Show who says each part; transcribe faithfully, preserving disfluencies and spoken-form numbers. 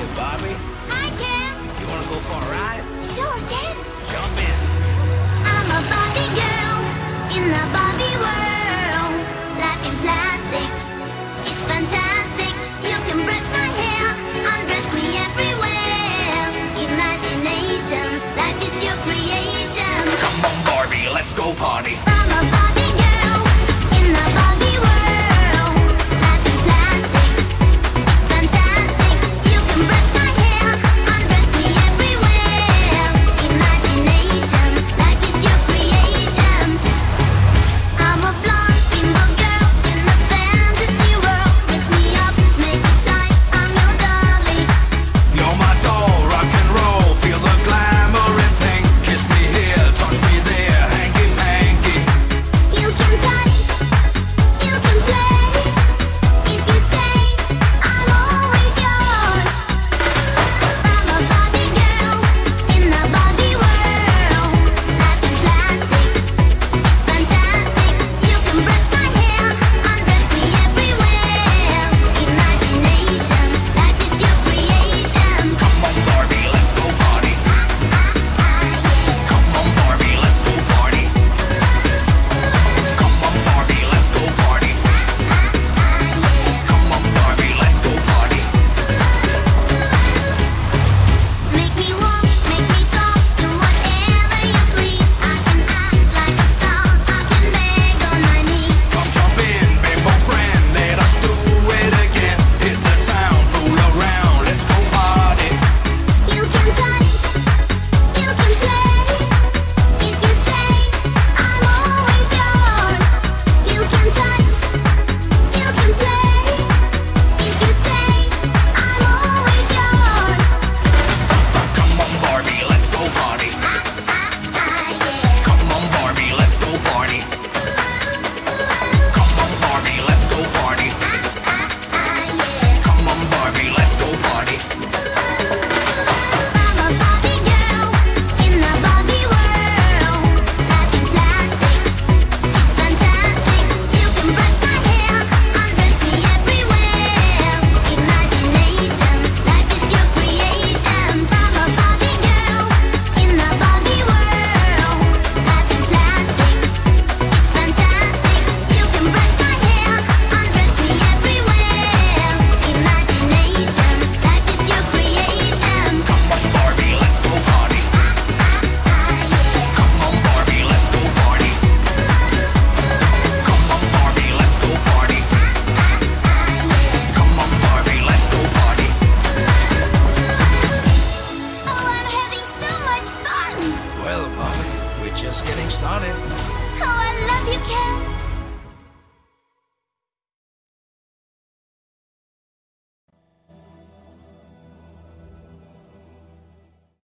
Speaker 1: Barbie.
Speaker 2: Hi, Ken.
Speaker 1: You wanna go for a ride?
Speaker 2: Sure, Ken.
Speaker 1: Jump in.
Speaker 2: I'm a Barbie girl in the Barbie world. Life in plastic, it's fantastic. You can brush my hair, undress me everywhere. Imagination, life is your creation.
Speaker 1: Come on, Barbie, let's go party.
Speaker 2: I'm a Barbie girl in the Barbie world. Life in plastic, it's fantastic. You can brush my hair, undress me everywhere. Imagination, life is your creation. I'm a blonde single girl in a fantasy world. Mix me up, make it time, I'm your darling.
Speaker 1: You're my doll, rock and roll. Feel the glamour and pink. Kiss me here, touch me there, hanky panky.
Speaker 2: You can touch, you can play. If you say, I'm always yours. I'm a Barbie girl in the Barbie world. Life is plastic, it's fantastic. You can brush my hair, undress me everywhere. Imagination, life is your creation.
Speaker 1: Come on, Barbie, let's go party. Come on, Barbie, let's go party. Come on, Barbie, let's go party. Come on, Barbie, let's go party.
Speaker 2: Make me walk, make me talk, do whatever you please. I can act like a star, I can beg on my knees.
Speaker 1: Come jump in, bimbo friend, let us do it again. Hit the town, fool around, let's go party.
Speaker 2: You can touch, you can play. If you say, I'm always yours. You can touch, you can play. If you say, I'm always yours.
Speaker 1: Come on, Barbie, let's go party.
Speaker 2: Ah, yeah.
Speaker 1: Come on, Barbie, let's go party. Come on, Barbie, let's go party.
Speaker 2: Ah, yeah.
Speaker 1: Come on, Barbie, let's go party.
Speaker 2: I'm a Barbie girl in the Barbie world. Life is plastic, it's fantastic. You can brush my hair, undress me everywhere. Imagination, life is your creation. I'm a Barbie girl in the Barbie world. Life is plastic, it's fantastic. You can brush my hair, undress me everywhere. Imagination, life is your creation.
Speaker 1: Come on, Barbie, let's go party. Come on, Barbie, let's go party. Come on, Barbie, let's go party. Come on, Barbie, let's go party.
Speaker 2: Oh, I'm having so much fun!
Speaker 1: Well, Barbie, we're just getting started.
Speaker 2: Oh, I love you, Ken.